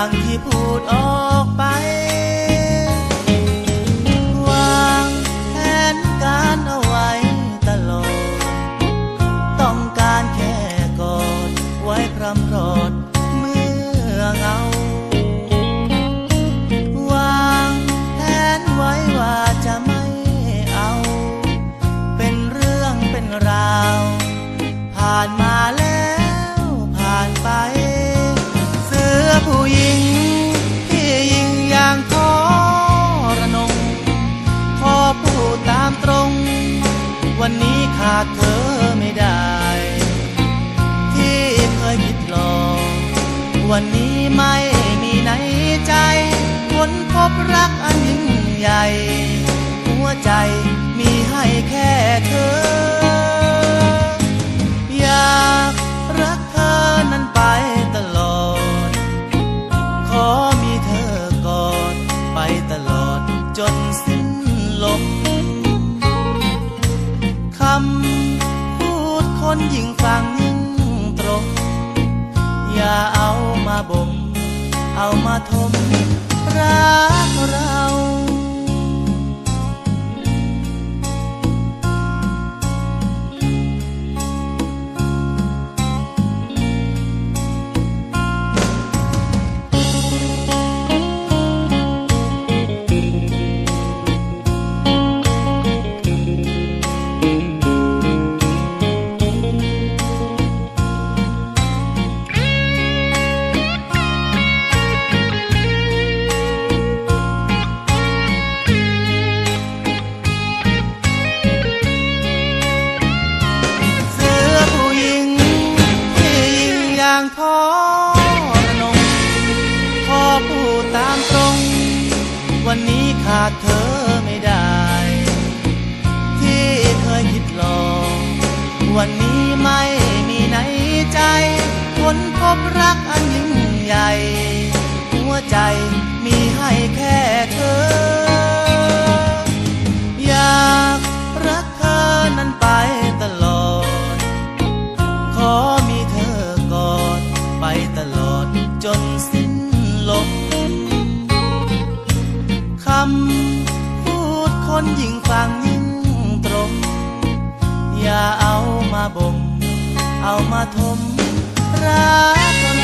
อย่างที่พูดออกไปวางแผนการเอาไว้ตลอดต้องการแค่กอดไว้พรำพรอดเมื่อเหงาวางแผนไว้ว่าจะไม่เอาเป็นเรื่องเป็นราวผ่านมาแล้วผ่านไปเสือผู้หญิงที่ยิงอย่างทรนงขอพูดตามตรงวันนี้ขาดเธอไม่ได้ที่เคยคิดหลอกวันนี้ไม่มีในใจค้นพบรักอันยิ่งใหญ่หัวใจมีให้แค่เธออยากรักเธอนั้นไปตลอดขอมีเธอกอดไปตลอดจนสิ้นลมคำพูดคนยิ่งฟังยิ่งตรงอย่าเอามาบ่มเอามาทมรักเราทรนงขอพูดตามตรงวันนี้ขาดเธอไม่ได้ที่เคยคิดหลอกวันนี้ไม่มีในใจค้นพบรักอันยิ่งใหญ่หัวใจมีให้แค่เธออยากรักเธอนั้นไปตลอดขอมีเธอกอดไปตลอดจนสิ้นลมคำพูดคนยิ่งฟังยิ่งตรงอย่าเอามาบ่มเอามาทมรัก